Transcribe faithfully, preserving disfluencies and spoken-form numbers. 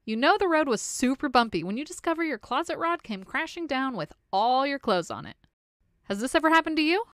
You know the road was super bumpy when you discover your closet rod came crashing down with all your clothes on it. Has this ever happened to you?